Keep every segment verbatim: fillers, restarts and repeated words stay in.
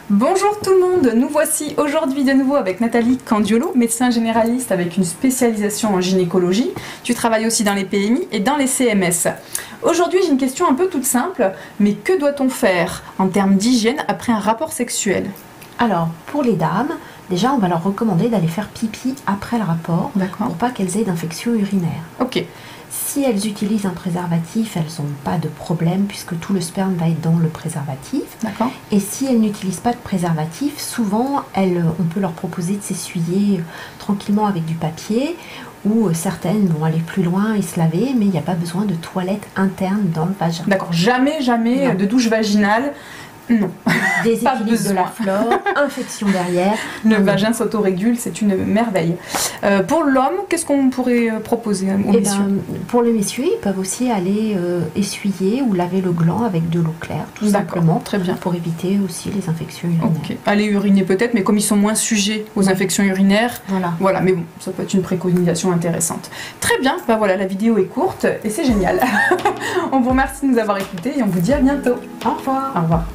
Bonjour tout le monde, nous voici aujourd'hui de nouveau avec Nathalie Candiolo, médecin généraliste avec une spécialisation en gynécologie. Tu travailles aussi dans les P M I et dans les C M S. Aujourd'hui j'ai une question un peu toute simple, mais que doit-on faire en termes d'hygiène après un rapport sexuel? Alors pour les dames, déjà on va leur recommander d'aller faire pipi après le rapport D'accord. pour pas qu'elles aient d'infection urinaire. Ok. Si elles utilisent un préservatif, elles n'ont pas de problème puisque tout le sperme va être dans le préservatif. D'accord. Et si elles n'utilisent pas de préservatif, souvent elles, on peut leur proposer de s'essuyer tranquillement avec du papier, ou certaines vont aller plus loin et se laver, mais il n'y a pas besoin de toilette interne dans le vagin. D'accord, jamais, jamais Non. de douche vaginale. Non. Déséquilibre de la flore, infection derrière. Le non, vagin s'autorégule, c'est une merveille. Euh, pour l'homme, qu'est-ce qu'on pourrait proposer aux Eh messieurs? ben, pour les messieurs, ils peuvent aussi aller euh, essuyer ou laver le gland avec de l'eau claire, tout simplement, très bien. pour éviter aussi les infections urinaires. Ok. Aller uriner peut-être, mais comme ils sont moins sujets aux infections urinaires, Voilà. voilà, mais bon, ça peut être une préconisation intéressante. Très bien, bah voilà, la vidéo est courte et c'est génial. On vous remercie de nous avoir écoutés et on vous dit à bientôt. Au revoir. Au revoir.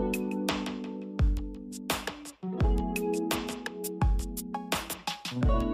Thank you.